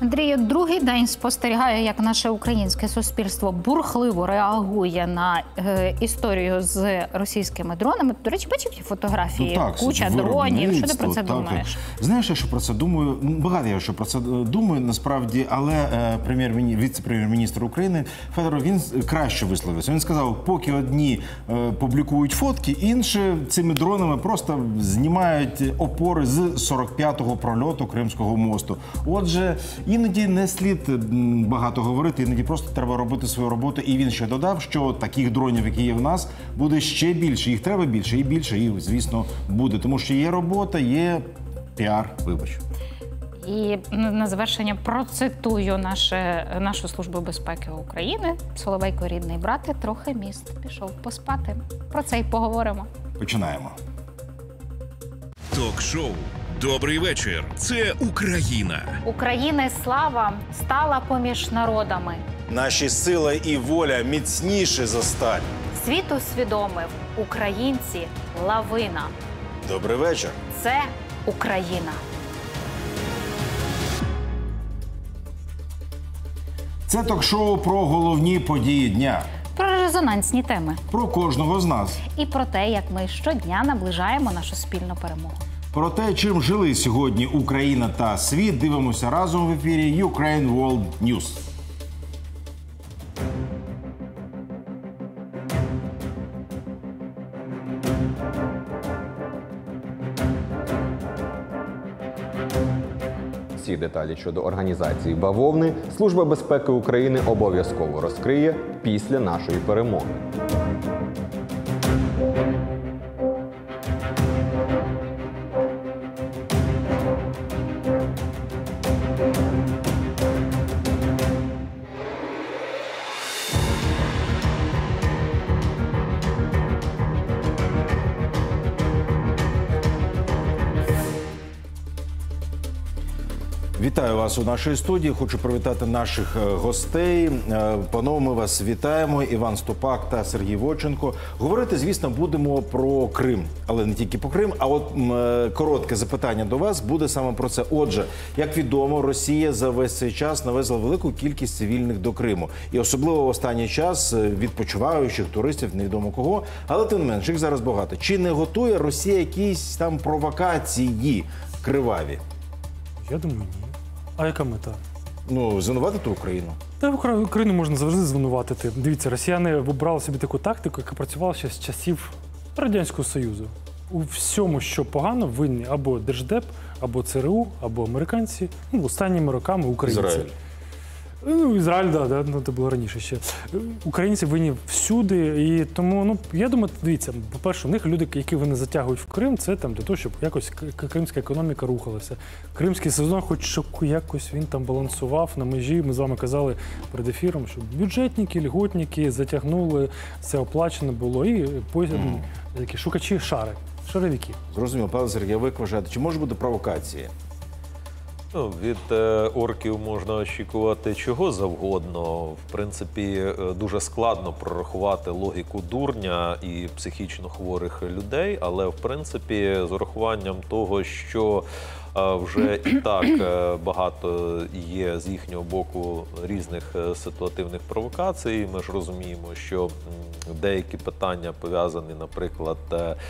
Андрію, другий день спостерігаю, як наше українське суспільство бурхливо реагує на історію з російськими дронами. До речі, бачив ті фотографії? Так, куча дронів. Що ти про це думаєш? Знаєш, я що про це думаю? Багато я що про це думаю, насправді, але віце-прем'єр-міністр України Федоров, він краще висловився. Він сказав, поки одні публікують фотки, інші цими дронами просто знімають опори з 45-го прольоту Кримського мосту. Отже, іноді не слід багато говорити, іноді просто треба робити свою роботу. І він ще додав, що таких дронів, які є в нас, буде ще більше. Їх треба більше, і, звісно, буде. Тому що є робота, є піар, вибач. І на завершення процитую нашу Службу безпеки України. Соловейко, рідний брате, трохи міст пішов поспати. Про це й поговоримо. Починаємо. Ток-шоу «Добрий вечір. Це Україна». України слава стала поміж народами. Наші сила і воля міцніші за сталь. Світ усвідомив, українці – лавина. Добрий вечір. Це Україна. Це ток-шоу про головні події дня. Про резонансні теми. Про кожного з нас. І про те, як ми щодня наближаємо нашу спільну перемогу. Про те, чим жили сьогодні Україна та світ, дивимося разом в ефірі Ukraine World News. Всі деталі щодо організації бавовни Служба безпеки України обов'язково розкриє після нашої перемоги. Вітаю вас у нашій студії. Хочу привітати наших гостей. Панове, ми вас вітаємо. Іван Ступак та Сергій Воченко. Говорити, звісно, будемо про Крим. Але не тільки про Крим, а от коротке запитання до вас буде саме про це. Отже, як відомо, Росія за весь цей час навезла велику кількість цивільних до Криму. І особливо в останній час відпочиваючих, туристів, невідомо кого. Але тим не менш, їх зараз багато. Чи не готує Росія якісь там провокації криваві? Я думаю, ні. А яка мета? Ну, звинуватити Україну. Та Україну можна завжди звинуватити. Дивіться, росіяни обрали собі таку тактику, яка працювала ще з часів Радянського Союзу. У всьому, що погано, винні або Держдеп, або ЦРУ, або американці, останніми роками українці. Ізраїль. Ну, Ізраїль, да, це було раніше ще. Українці винні всюди, і тому, я думаю, дивіться, по-перше, у них люди, які вони затягують в Крим, це там для того, щоб якось кримська економіка рухалася. Кримський сезон, хоч якось він там балансував на межі, ми з вами казали перед ефіром, що бюджетники, льготники затягнули, це оплачено було, і такі шукачі шаровики. Зрозуміло, пане Сергій, ви вважаєте, чи може бути провокації? Від орків можна очікувати чого завгодно. В принципі, дуже складно прорахувати логіку дурня і психічно хворих людей, але, в принципі, з урахуванням того, що вже і так багато є з їхнього боку різних ситуативних провокацій. Ми ж розуміємо, що деякі питання пов'язані, наприклад,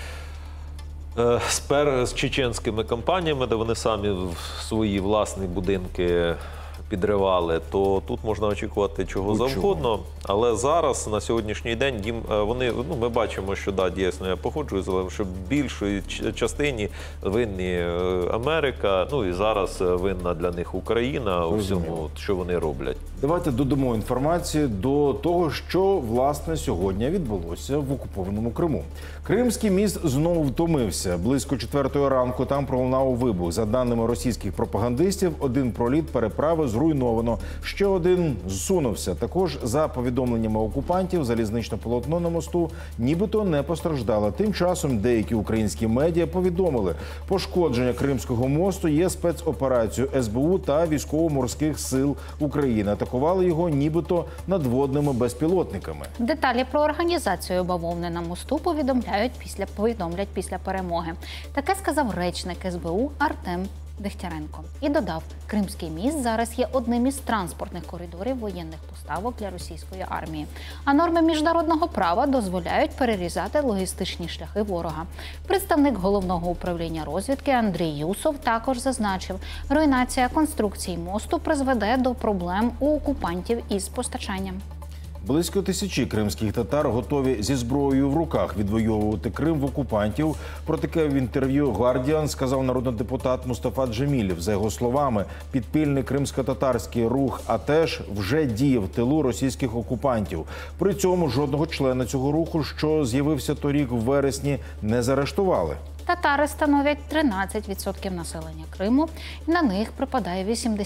з чеченськими кампаніями, де вони самі свої власні будинки підривали, то тут можна очікувати чого завгодно. Але зараз, на сьогоднішній день, ми бачимо, що, дійсно, я погоджуюсь, але що в більшій частині винні Америка, і зараз винна для них Україна у всьому, що вони роблять. Давайте додамо інформацію до того, що, власне, сьогодні відбулося в окупованому Криму. Кримський міст знову втомився. Близько 4-ї ранку там пролунав вибух. За даними російських пропагандистів, один проліт переправи зруйновано, ще один зсунувся. Також, за повідомленнями окупантів, залізничне полотно на мосту нібито не постраждало. Тим часом деякі українські медіа повідомили, пошкодження Кримського мосту є спецоперацією СБУ та Військово-морських сил України. Атакували його нібито надводними безпілотниками. Деталі про організацію бавовни на мосту повідомлять після перемоги. Таке сказав речник СБУ Артем Дегтяренко. І додав, Кримський міст зараз є одним із транспортних коридорів воєнних поставок для російської армії. А норми міжнародного права дозволяють перерізати логістичні шляхи ворога. Представник Головного управління розвідки Андрій Юсов також зазначив, руйнація конструкції мосту призведе до проблем у окупантів із постачанням. Близько 1000 кримських татар готові зі зброєю в руках відвоювати Крим в окупантів. Про таке в інтерв'ю «Гвардіан» сказав народний депутат Мустафа Джемілєв. За його словами, підпільний кримсько-татарський рух АТЕШ вже діє в тилу російських окупантів. При цьому жодного члена цього руху, що з'явився торік в вересні, не заарештували. Татари становлять 13% населення Криму, і на них припадає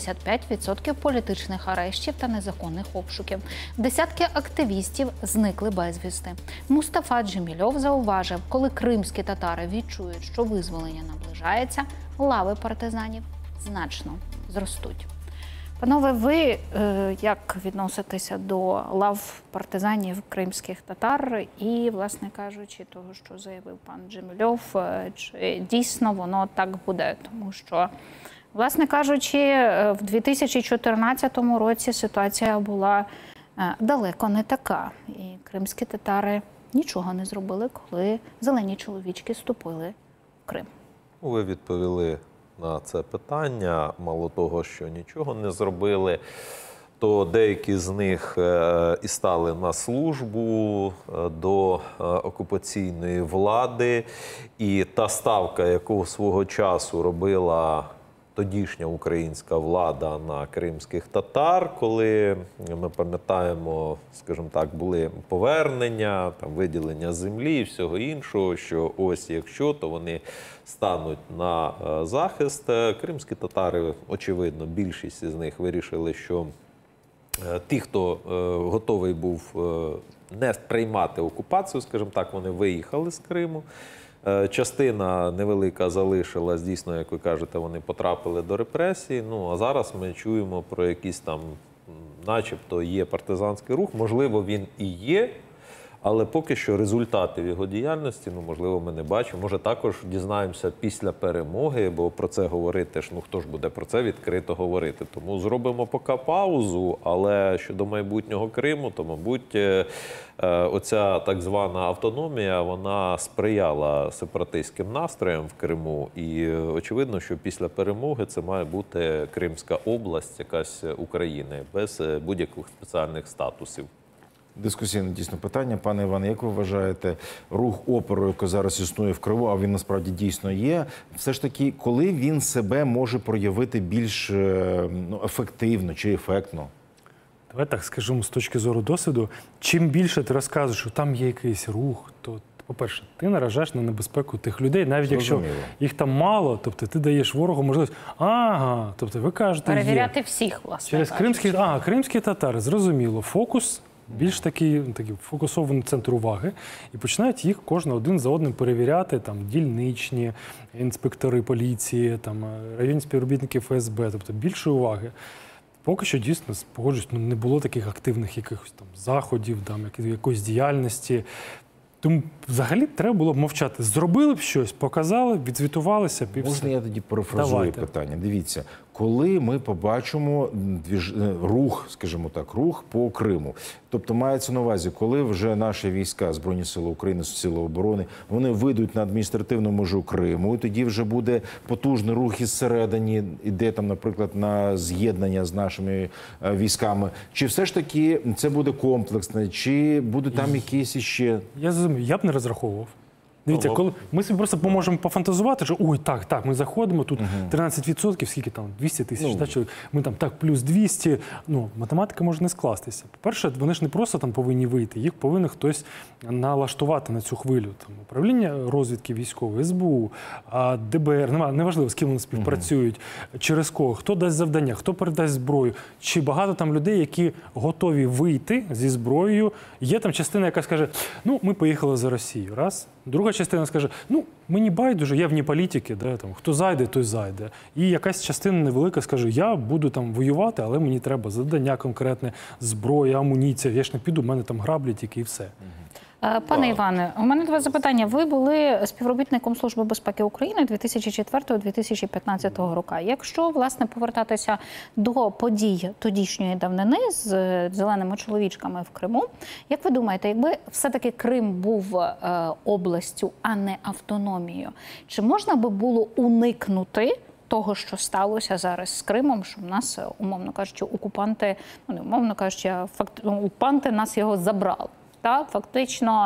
85% політичних арештів та незаконних обшуків. Десятки активістів зникли безвісти. Мустафа Джемільов зауважив, коли кримські татари відчують, що визволення наближається, лави партизанів значно зростуть. Панове, ви як відноситеся до лав партизанів кримських татар і, власне кажучи, того, що заявив пан Джемільов, чи дійсно воно так буде? Тому що, власне кажучи, в 2014 році ситуація була далеко не така. І кримські татари нічого не зробили, коли зелені чоловічки ступили в Крим. Ви відповіли на це питання. Мало того, що нічого не зробили, то деякі з них і стали на службу до окупаційної влади. І та ставка, яку свого часу робила тодішня українська влада на кримських татар, коли, ми пам'ятаємо, скажімо так, були повернення, там, виділення землі і всього іншого, що ось якщо, то вони стануть на захист. Кримські татари, очевидно, більшість із них вирішили, що ті, хто готовий був не приймати окупацію, скажімо так, вони виїхали з Криму. Частина невелика залишилась, дійсно, як ви кажете, вони потрапили до репресій. Ну, а зараз ми чуємо про якийсь там, начебто, є партизанський рух. Можливо, він і є, але поки що результатів його діяльності, ну, можливо, ми не бачимо. Може, також дізнаємося після перемоги, бо про це говорити ж, ну, хто ж буде про це відкрито говорити. Тому зробимо поки паузу, але щодо майбутнього Криму, то, мабуть, оця так звана автономія, вона сприяла сепаратистським настроям в Криму. І очевидно, що після перемоги це має бути Кримська область, якась України, без будь-яких спеціальних статусів. Дискусійне дійсно питання. Пане Іване, як ви вважаєте, рух опору, який зараз існує в Криму, а він насправді дійсно є, все ж таки, коли він себе може проявити більш ефективно чи ефектно? Давай так скажемо, з точки зору досвіду, чим більше ти розказуєш, що там є якийсь рух, то, по-перше, ти наражаєш на небезпеку тих людей, навіть якщо їх там мало, тобто ти даєш ворогу можливість, тобто ви кажете, перевіряти всіх, власне. Через кримські татари, зрозуміло, фокус, більш такий фокусований центр уваги, і починають їх кожен один за одним перевіряти, там, дільничні, інспектори поліції, там, районні співробітники ФСБ, тобто більше уваги. Поки що, дійсно, погоджуюсь, не було таких активних якихось там заходів, там, якоїсь діяльності. Тому взагалі треба було б мовчати. Зробили б щось, показали, відзвітувалися. Можна я тоді перефразую питання? Дивіться, коли ми побачимо рух, скажімо так, рух по Криму, тобто мається на увазі, коли вже наші війська, Збройні Сили України, Сили оборони, вони вийдуть на адміністративну межу Криму, і тоді вже буде потужний рух із середини, іде там, наприклад, на з'єднання з нашими військами. Чи все ж таки це буде комплексне, чи будуть там якісь іще? Я б не розраховував. Дивіться, коли ми собі просто можемо пофантазувати, що ой, так, ми заходимо, тут 13%, скільки там, 200 тисяч, чоловік, ми там так, плюс 200, математика може не скластися. По-перше, вони ж не просто там повинні вийти, їх повинен хтось налаштувати на цю хвилю. Там, управління розвідки військової, СБУ, ДБР, неважливо, з ким вони співпрацюють, через кого, хто дасть завдання, хто передасть зброю, чи багато там людей, які готові вийти зі зброєю. Є там частина, яка скаже, ми поїхали за Росію, раз. Друга частина скаже, мені байдуже, я вне політики, хто зайде, той зайде. І якась частина невелика скаже, я буду там воювати, але мені треба завдання конкретне, зброя, амуніція, я ж не піду, в мене там граблі тільки і все. Пане Іване, у мене до вас запитання. Ви були співробітником Служби безпеки України 2004-2015 року. Якщо, власне, повертатися до подій тодішньої давнини з зеленими чоловічками в Криму, як ви думаєте, якби все-таки Крим був областю, а не автономією, чи можна би було уникнути того, що сталося зараз з Кримом, що в нас, умовно кажучи, окупанти, ну не умовно кажучи, а окупанти нас його забрали? Та, фактично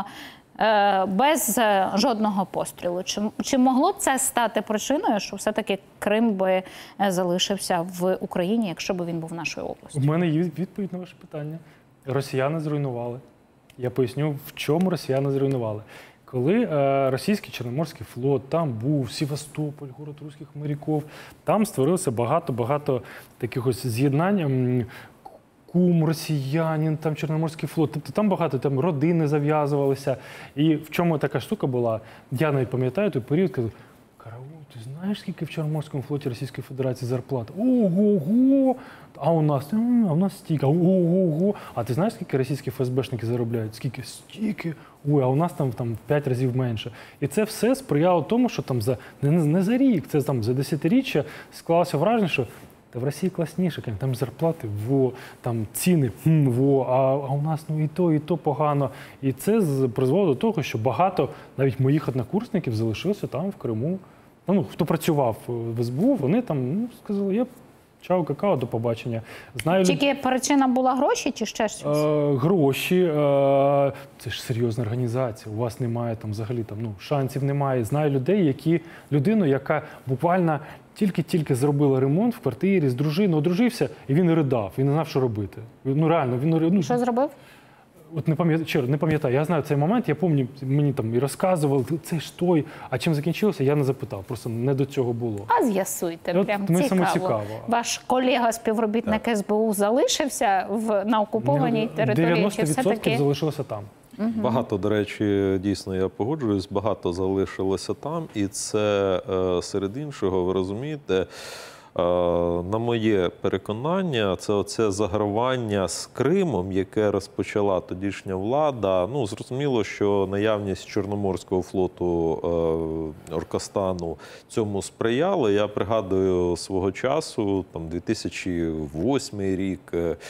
без жодного пострілу. Чи могло б це стати причиною, що все-таки Крим би залишився в Україні, якщо б він був нашою областю? У мене є відповідь на ваше питання. Росіяни зруйнували. Я поясню, в чому росіяни зруйнували. Коли російський Чорноморський флот, там був Севастополь, город руських моряків, там створилося багато таких ось з'єднань. Кум, росіянин, там Чорноморський флот, тобто там багато там родини зав'язувалися. І в чому така штука була? Я навіть пам'ятаю той період, кажу, караул, ти знаєш, скільки в Чорноморському флоті Російської Федерації зарплат? Ого-го! А у нас стільки, ого-го! А ти знаєш, скільки російські ФСБшники заробляють? Скільки? Стільки! Ой, а у нас там в 5 разів менше. І це все сприяло тому, що там не за рік, це там за десятиріччя склалося враження, що та в Росії класніше, там зарплати, там ціни, а у нас і то погано. І це призвело до того, що багато навіть моїх однокурсників залишилося там, в Криму. Ну, хто працював в СБУ, вони там сказали, я чао, какао, до побачення. Тільки причина була гроші чи ще щось? Гроші. Це ж серйозна організація. У вас немає там взагалі шансів немає. Знаю людину, яка буквально тільки зробила ремонт в квартирі, з дружиною, одружився, і він ридав, він не знав, що робити. Ну, реально, Що зробив? От не пам'ятаю, я знаю цей момент, я пам'ятаю, мені там і розказували, це ж той, а чим закінчилося, я не запитав, просто не до цього було. А з'ясуйте, прям цікаво. Ваш колега-співробітник СБУ залишився на окупованій території? 90% залишилося там. Багато, до речі, дійсно, я погоджуюсь, багато залишилося там. І це, серед іншого, ви розумієте, на моє переконання, це оце загравання з Кримом, яке розпочала тодішня влада. Ну, зрозуміло, що наявність Чорноморського флоту Оркостану цьому сприяла. Я пригадую свого часу, там 2008 рік,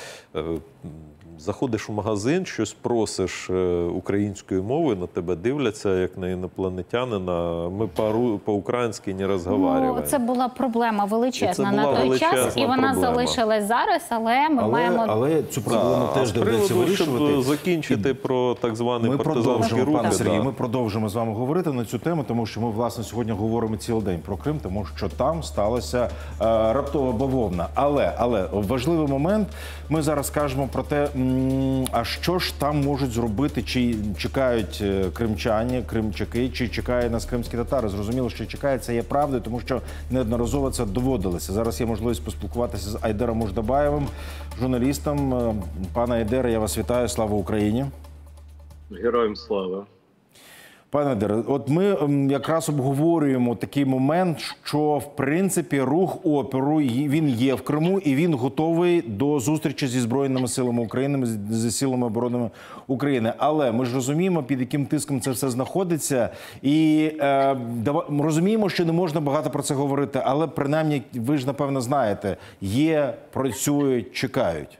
заходиш в магазин, щось просиш українською мовою, на тебе дивляться, як на інопланетянина. Ми по-українськи не розмовляємо. Це була проблема величезна на той час, і вона залишилась зараз, але ми маємо... Але цю проблему теж доведеться вирішувати. Щоб закінчити про так званий партизанський рух. Пане Сергій, ми продовжимо з вами говорити на цю тему, тому що ми, власне, сьогодні говоримо цілий день про Крим, тому що там сталася раптова бавовна. Але важливий момент, ми зараз скажемо про те, а що ж там можуть зробити, чи чекають кримчані, кримчаки, чи чекає нас кримські татари. Зрозуміло, що чекає, це є правдою, тому що неодноразово це доводилося. Зараз є можливість поспілкуватися з Айдером Муждабаєвим, журналістом. Пане Айдере, я вас вітаю. Слава Україні! Героям слава! Пане Айдере, от ми якраз обговорюємо такий момент, що, в принципі, рух опору, він є в Криму, і він готовий до зустрічі зі Збройними силами України, зі силами оборони України. Але ми ж розуміємо, під яким тиском це все знаходиться, і розуміємо, що не можна багато про це говорити, але, принаймні, ви ж, напевно, знаєте, є, працюють, чекають.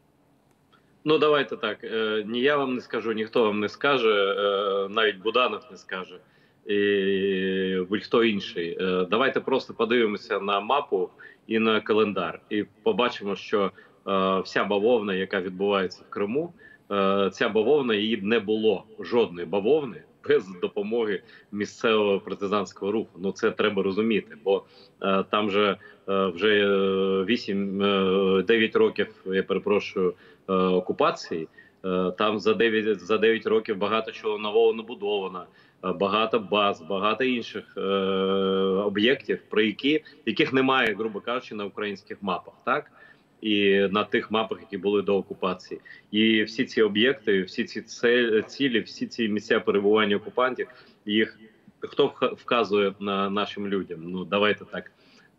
Ну, давайте так. Ні я вам не скажу, ніхто вам не скаже, навіть Буданов не скаже, і будь-хто інший. Давайте просто подивимося на мапу і на календар, і побачимо, що вся бавовна, яка відбувається в Криму, ця бавовна, її не було, жодної бавовни, без допомоги місцевого партизанського руху. Ну, це треба розуміти, бо там же вже 9 років, я перепрошую, окупації, там за 9 років багато чого нового набудовано, багато баз, багато інших об'єктів, про яких немає, грубо кажучи, на українських мапах, так? І на тих мапах, які були до окупації. І всі ці об'єкти, всі ці цілі, всі ці місця перебування окупантів, їх хто вказує на нашим людям? Ну, давайте так.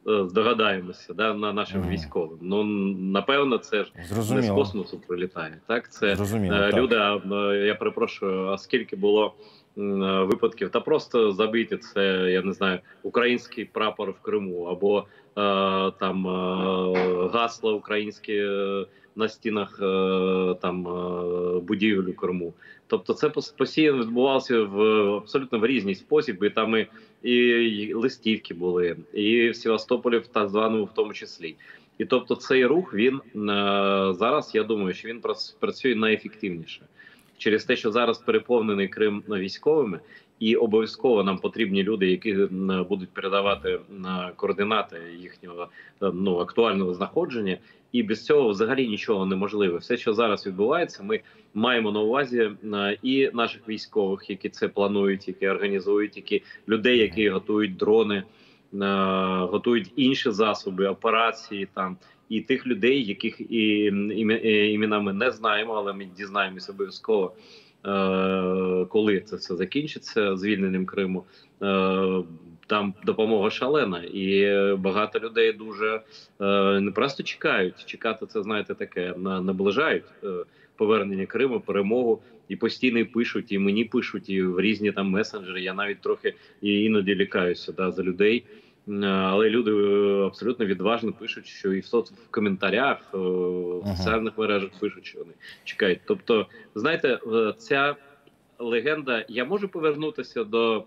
здогадаємося, да, на нашим військовим. Ну, напевно, це ж не з космосу прилітає. Так, це люди, я перепрошую, а скільки було випадків, та просто забиті це, я не знаю, український прапор в Криму, або там гасла українські на стінах там будівель у Криму. Тобто це постійно відбувалося абсолютно в різний спосіб, і там і листівки були, і в Севастополі в так званому в тому числі. І тобто цей рух, він зараз, я думаю, що він працює найефективніше. Через те, що зараз переповнений Крим військовими, і обов'язково нам потрібні люди, які будуть передавати координати їхнього актуального знаходження. І без цього взагалі нічого неможливо. Все, що зараз відбувається, ми маємо на увазі і наших військових, які це планують, які організують, які людей, які готують дрони, готують інші засоби, операції там. І тих людей, яких імена ми не знаємо, але ми дізнаємося обов'язково, коли це все закінчиться звільненням Криму. Там допомога шалена, і багато людей дуже не просто чекають. Чекати це, знаєте, таке, наближають повернення Криму, перемогу, і постійно пишуть, і мені пишуть, і в різні там месенджери. Я навіть трохи іноді лякаюся за людей. Але люди абсолютно відважно пишуть, що і в коментарях, в соціальних мережах пишуть, що вони чекають. Тобто, знаєте, ця легенда, я можу повернутися до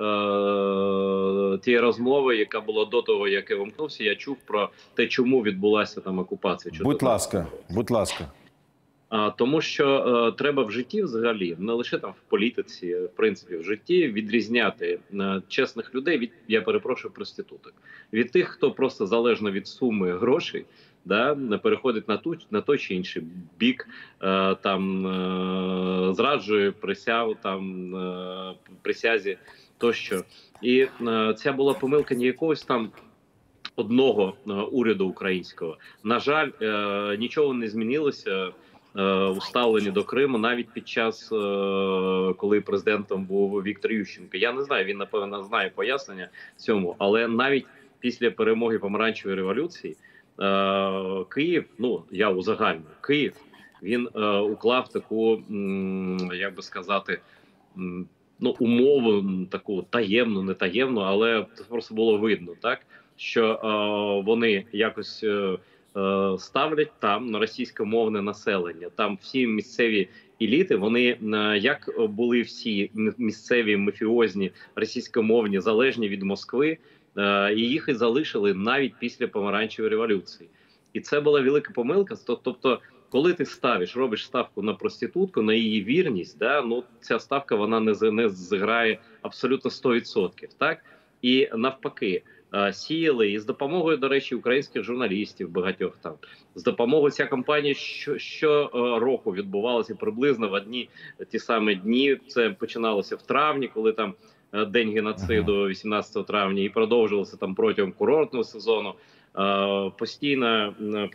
тієї розмови, яка була до того, як я вимкнувся, я чув про те, чому відбулася там окупація. Будь ласка, будь ласка. Тому що треба в житті взагалі, не лише там в політиці, в принципі, в житті відрізняти чесних людей від, я перепрошую, проституток. Від тих, хто просто залежно від суми грошей, переходить на той чи інший бік, там зраджує присягу, там присязі тощо. І ця була помилка не якогось там одного уряду українського. На жаль, нічого не змінилося у ставленні до Криму навіть під час, коли президентом був Віктор Ющенко. Я не знаю, він, напевно, знає пояснення цьому, але навіть після перемоги Помаранчевої революції Київ, я узагальнюю, Київ, він уклав таку, як би сказати, умову таку таємну, не таємну, але це просто було видно, так, що вони якось ставлять там на російськомовне населення. Там всі місцеві еліти, вони, як були всі місцеві мафіозні російськомовні, залежні від Москви, і їх і залишили навіть після Помаранчевої революції. І це була велика помилка. Тобто, коли ти робиш ставку на проститутку, на її вірність, ця ставка вона не зіграє абсолютно 100%. Так? І навпаки, сіяли, і з допомогою, до речі, українських журналістів багатьох там, з допомогою ця кампанія щороку відбувалася приблизно в одні ті самі дні. Це починалося в травні, коли там День геноциду 18 травня, і продовжувалося там протягом курортного сезону. Постійні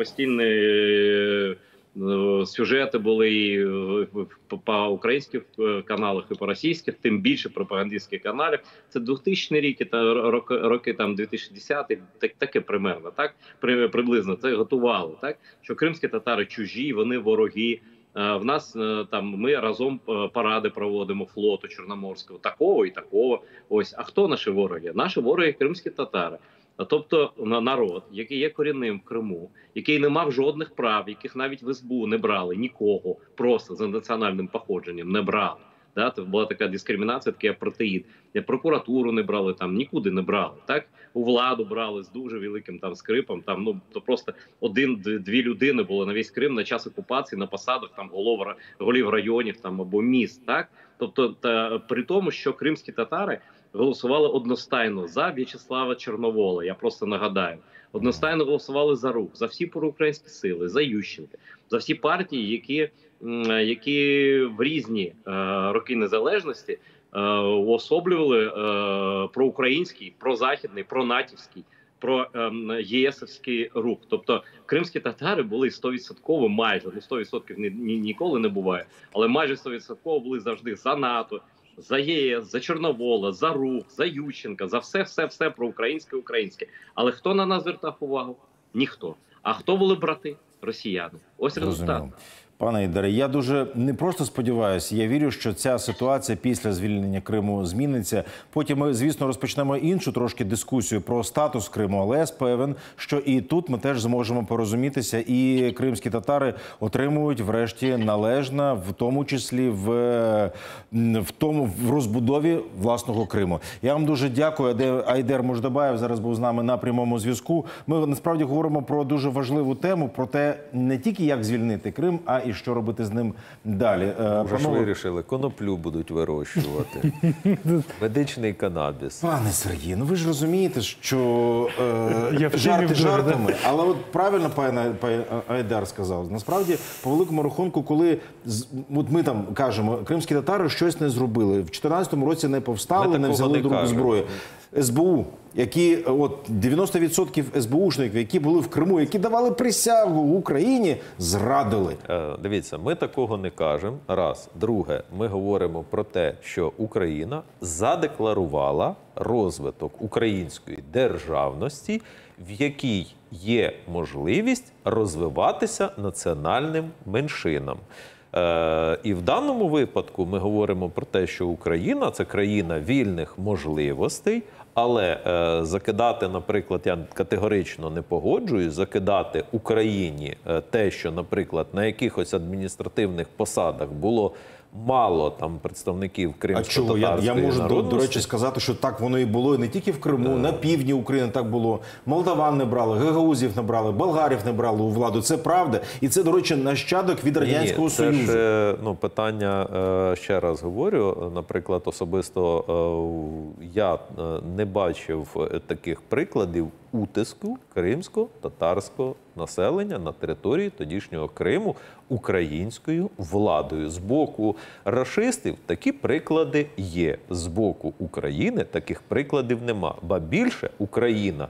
сюжети були і по українських каналах, і по російських, тим більше пропагандистських каналів. Це 2000 рік, роки там 2010, таке примерно, так? Приблизно це готували, так? Що кримські татари чужі, вони вороги. В нас там ми разом паради проводимо флоту Чорноморського, такого і такого. Ось, а хто наші вороги? Наші вороги кримські татари. Тобто народ, який є корінним в Криму, який не мав жодних прав, яких навіть в СБУ не брали нікого, просто за національним походженням не брали. Це була така дискримінація, такий апартеїд. Прокуратуру не брали, там нікуди не брали. Так? У владу брали з дуже великим там скрипом. Там, то просто один-дві людини було на весь Крим на час окупації, на посадах там голів районів там, або міст. Так? Тобто, при тому, що кримські татари голосували одностайно за В'ячеслава Чорновола, я просто нагадаю. Одностайно голосували за РУХ, за всі проукраїнські сили, за Ющенка, за всі партії, які в різні роки незалежності уособлювали проукраїнський, прозахідний, пронатівський, про єсовський рух. Тобто кримські татари були 100% майже, 100% ніколи не буває, але майже 100% були завжди за НАТО, за ЄС, за Чорновола, за Рух, за Ющенка, за все про українське. Але хто на нас звертав увагу? Ніхто. А хто були брати? Росіяни. Ось результат. Розумію. Пане Айдаре, я дуже не просто сподіваюся, я вірю, що ця ситуація після звільнення Криму зміниться. Потім ми, звісно, розпочнемо іншу трошки дискусію про статус Криму, але я певен, що і тут ми теж зможемо порозумітися, і кримські татари отримують врешті належне, в тому числі в розбудові власного Криму. Я вам дуже дякую. Айдар Муждабаєв зараз був з нами на прямому зв'язку. Ми насправді говоримо про дуже важливу тему, про те, не тільки як звільнити Крим, а і що робити з ним далі. Вже ж вирішили, коноплю будуть вирощувати. Медичний канабіс. Пане Сергій, ну ви ж розумієте, що жарти жартами, але от правильно пан Айдар сказав. Насправді, по великому рахунку, коли от ми там кажемо, кримські татари щось не зробили, в 2014 році не повстали, не взяли другу зброю. СБУ, які, от 90% СБУшників, які були в Криму, які давали присягу в Україні, зрадили. Дивіться, ми такого не кажемо, раз. Друге, ми говоримо про те, що Україна задекларувала розвиток української державності, в якій є можливість розвиватися національним меншинам. І в даному випадку ми говоримо про те, що Україна – це країна вільних можливостей, але закидати, наприклад, я категорично не погоджуюсь, закидати Україні те, що, наприклад, на якихось адміністративних посадах було мало там представників кримсько-татарської народності. Я можу, до речі, сказати, що так воно і було. І не тільки в Криму, на півдні України так було. Молдаван не брали, гагаузів не брали, болгарів не брали у владу. Це правда. І це, до речі, нащадок від Радянського Союзу. Це ж, питання, ще раз говорю, наприклад, особисто я не бачив таких прикладів утиску кримсько-татарського населення на території тодішнього Криму українською владою. З боку рашистів такі приклади є. З боку України таких прикладів нема. Ба більше, Україна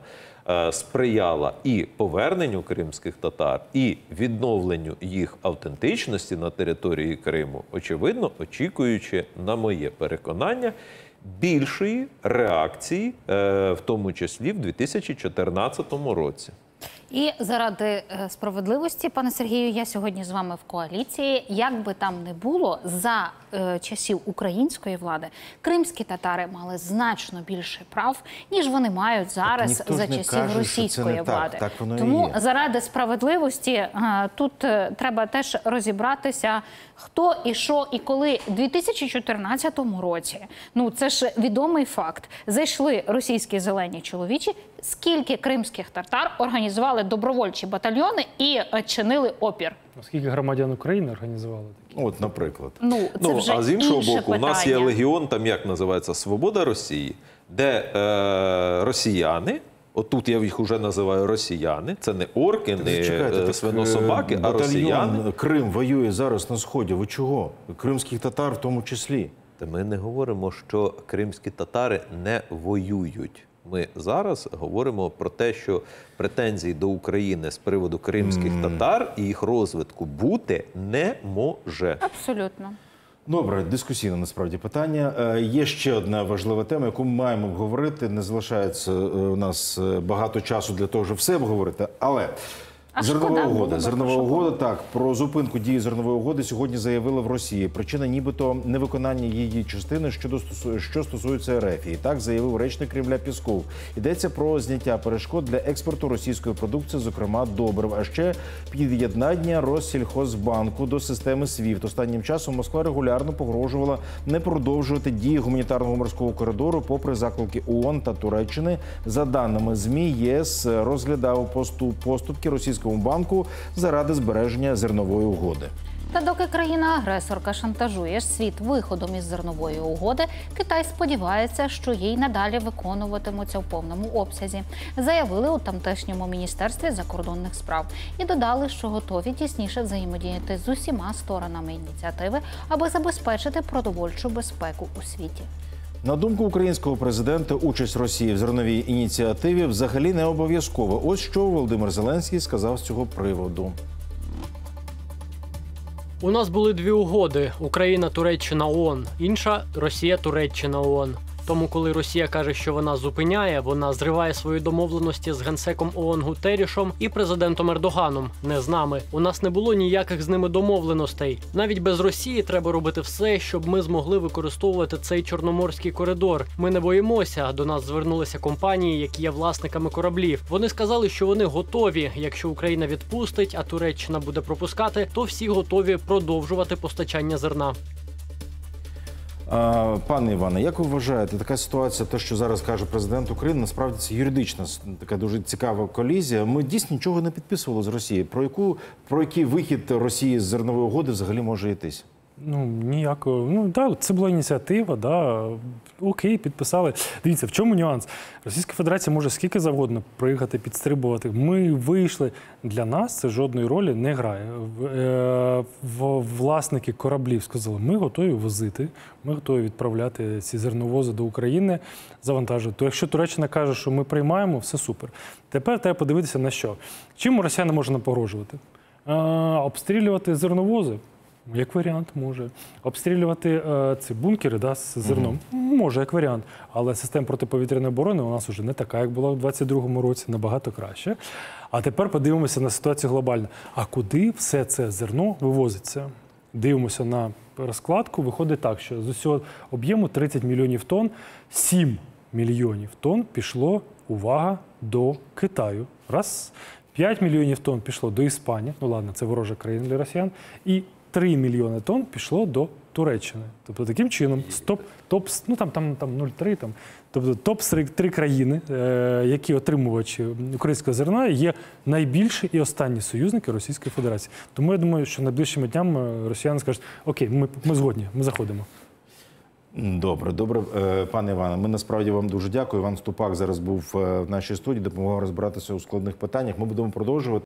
сприяла і поверненню кримських татар, і відновленню їх автентичності на території Криму, очевидно, очікуючи, на моє переконання, більшої реакції, в тому числі в 2014 році. І заради справедливості, пане Сергію, я сьогодні з вами в коаліції. Як би там не було, за часів української влади кримські татари мали значно більше прав, ніж вони мають зараз за часів російської влади. Тому заради справедливості тут треба теж розібратися, хто і що і коли. У 2014 році, це ж відомий факт, зайшли російські зелені чоловічі, скільки кримських татар організували добровольчі батальйони і чинили опір. Скільки громадян України організували такі? От, наприклад. Це вже а з іншого боку, питання. у нас є легіон, там як називається, «Свобода Росії», де росіяни, отут я їх вже називаю росіяни, це не орки, не свинособаки, а росіяни. Батальйон Крим воює зараз на Сході. Ви чого? Кримських татар в тому числі. Та ми не говоримо, що кримські татари не воюють. Ми зараз говоримо про те, що претензій до України з приводу кримських татар і їх розвитку бути не може. Абсолютно. Добре, дискусійне насправді питання. Є ще одна важлива тема, яку ми маємо обговорити. Не залишається у нас багато часу для того, щоб все обговорити, але... Зернова угода, так. Про зупинку дії зернової угоди сьогодні заявили в Росії. Причина нібито невиконання її частини, що стосується РФ. І так заявив речник Кремля Пєсков. Йдеться про зняття перешкод для експорту російської продукції, зокрема добрив. А ще під'єднання Россільхозбанку до системи SWIFT. Останнім часом Москва регулярно погрожувала не продовжувати дії гуманітарного морського коридору попри заклики ООН та Туреччини. За даними ЗМІ, ЄС розглядав поступки російського банку заради збереження зернової угоди. Та доки країна-агресорка шантажує світ виходом із зернової угоди, Китай сподівається, що їй надалі виконуватимуться в повному обсязі. Заявили у тамтешньому міністерстві закордонних справ. І додали, що готові тісніше взаємодіяти з усіма сторонами ініціативи, аби забезпечити продовольчу безпеку у світі. На думку українського президента, участь Росії в зерновій ініціативі взагалі не обов'язкова. Ось що Володимир Зеленський сказав з цього приводу. У нас були дві угоди: Україна, Туреччина, ООН, інша Росія, Туреччина, ООН. Тому, коли Росія каже, що вона зупиняє, вона зриває свої домовленості з генсеком ООН Гутеррішем і президентом Ердоганом, не з нами. У нас не було ніяких з ними домовленостей. Навіть без Росії треба робити все, щоб ми змогли використовувати цей Чорноморський коридор. Ми не боїмося. До нас звернулися компанії, які є власниками кораблів. Вони сказали, що вони готові. Якщо Україна відпустить, а Туреччина буде пропускати, то всі готові продовжувати постачання зерна. Пане Іване, як ви вважаєте, така ситуація, те, що зараз каже президент України, насправді це юридична така дуже цікава колізія. Ми дійсно нічого не підписували з Росії. Про який вихід Росії з зернової угоди взагалі може йтись? Ну, ніякого. Ну, так, це була ініціатива, да. Окей, підписали. Дивіться, в чому нюанс? Російська Федерація може скільки завгодно приїхати, підстрибувати. Ми вийшли. Для нас це жодної ролі не грає. Власники кораблів сказали, ми готові возити, ми готові відправляти ці зерновози до України, завантажувати. То якщо Туреччина каже, що ми приймаємо, все супер. Тепер треба подивитися на що. Чим росіяни можна погрожувати? Обстрілювати зерновози? Як варіант, може. Обстрілювати ці бункери, да, з зерном? Може, як варіант. Але система протиповітряної оборони у нас вже не така, як була в 2022 році, набагато краще. А тепер подивимося на ситуацію глобально. А куди все це зерно вивозиться? Дивимося на розкладку. Виходить так, що з усього об'єму 30 мільйонів тонн, 7 мільйонів тонн пішло, увага, до Китаю. Раз. 5 мільйонів тонн пішло до Іспанії. Ну ладно, це ворожа країна для росіян. І 3 мільйони тонн пішло до Туреччини. Тобто таким чином тобто топ-3 країни, які отримувачі українського зерна, є найбільші і останні союзники Російської Федерації. Тому я думаю, що найближчими днями росіяни скажуть, окей, ми згодні, ми заходимо. Добре. Пане Іване, ми насправді вам дуже дякую. Іван Ступак зараз був в нашій студії, допомагав розбиратися у складних питаннях. Ми будемо продовжувати.